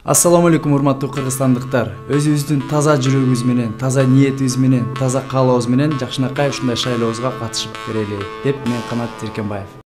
Ассаламу алейкум, урматтуу кыргызстандыктар. Өзүбүздүн таза жүрөгүбүз менен, таза ниетибиз менен, таза каалообуз менен жакшынакай ушундай шайлообузга катышып берели деп мен Канат Эркенбаев.